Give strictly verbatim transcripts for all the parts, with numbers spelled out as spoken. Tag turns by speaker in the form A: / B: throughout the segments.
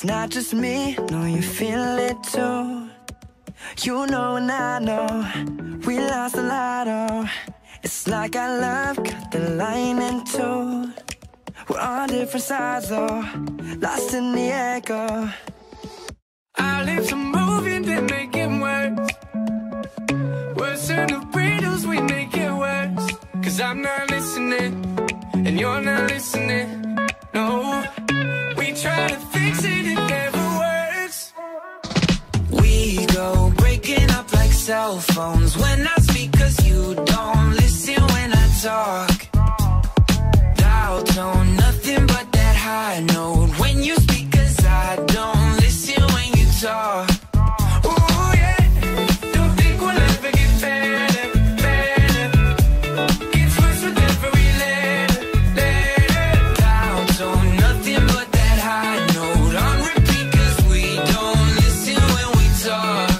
A: It's not just me, no, you feel it too. You know and I know, we lost a lot, oh. It's like our love cut the line in two. We're on different sides, oh, lost in the echo. Our lips are moving, they make it worse. Worse than the riddles, we make it worse. Cause I'm not listening, and you're not listening, no. We try to fix it, it never works. We go breaking up like cell phones when I speak, cause you don't listen when I talk. Dial tone, nothing but that high note when you speak, cause I don't listen when you talk. Ooh, yeah, don't think we'll ever get better, better. Gets worse with every letter, letter. Dial tone, nothing but that high note on repeat, cause we don't listen when we talk.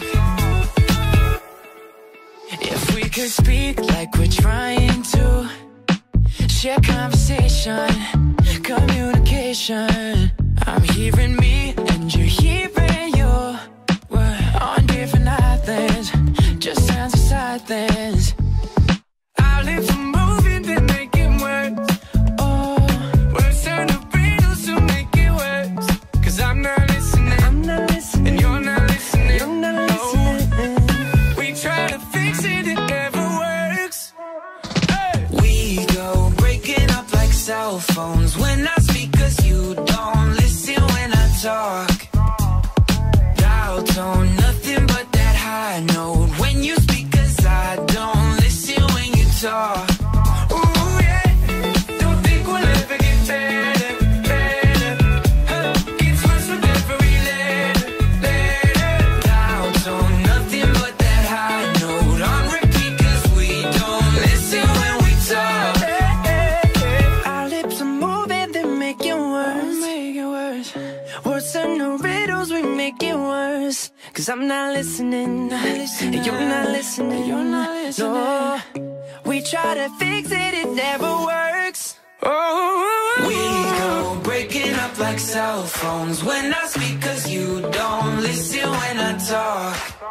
A: If we could speak like we're trying to, share conversation, communication. I'm hearing me and you're hearing you. We're on different islands, just sounds beside things. Our lips are moving, they make it worse. Oh, worse than the riddles to make it worse. Cause I'm not listening, I'm not listening, and you're not listening, you're not listening. Oh, we try to fix it, it never works. Hey. We go breaking up like cell phones when I speak, cause you don't listen when I talk. Dial tone, nothing but that high note when you speak, cause I don't listen when you talk. Ooh, yeah, don't think we'll ever get better, better. Huh. Gets worse with every letter, letter. Dial tone, nothing but that high note on repeat, cause we don't listen when we talk. Our lips are moving, they make it worse, make it worse. Worse than the riddles, we make it worse. Cause I'm not listening, not listening. And you're not listening, you're not listening. No, we try to fix it, it never works. Oh, we go breaking up like cell phones when I speak, cause you don't listen when I talk.